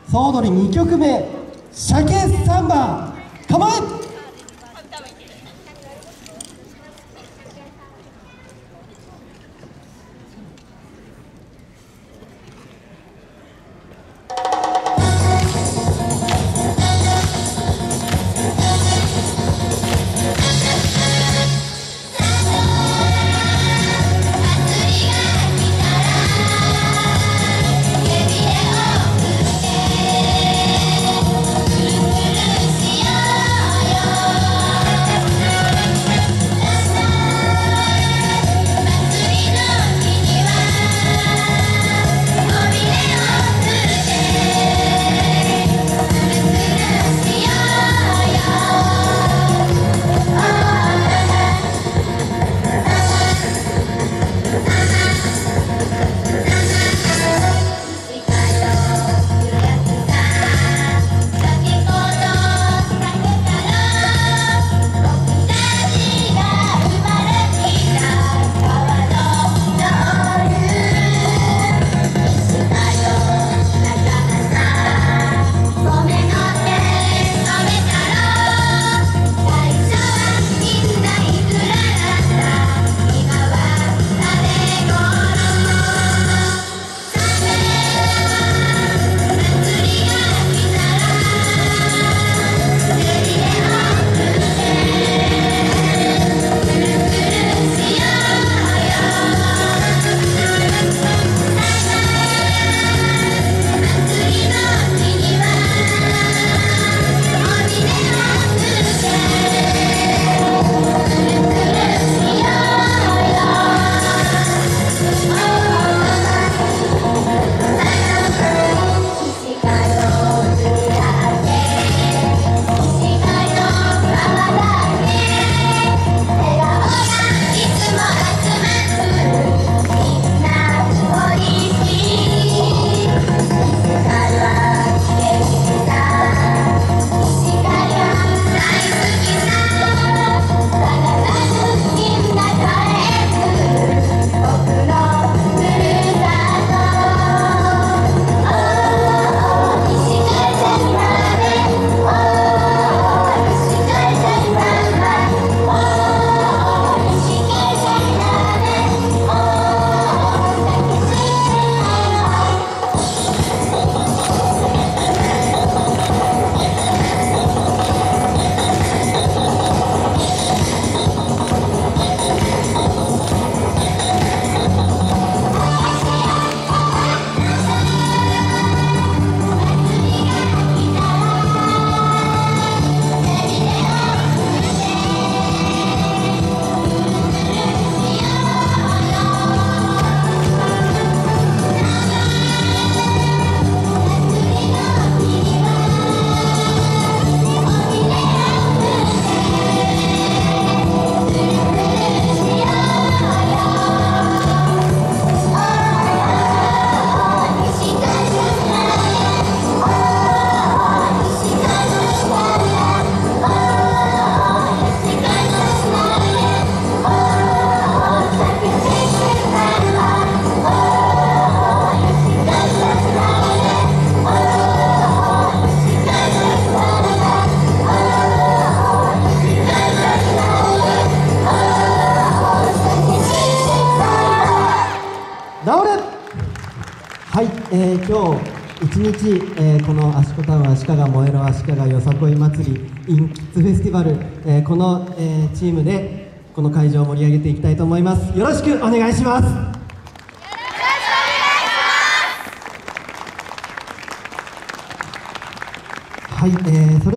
総踊り2曲目「鮭サンバ」構え。はい、今日一日、この足利タウン足利燃えろ足利よさこい祭り in キッズフェスティバル、この、チームでこの会場を盛り上げていきたいと思います。よろしくお願いします。はい、それ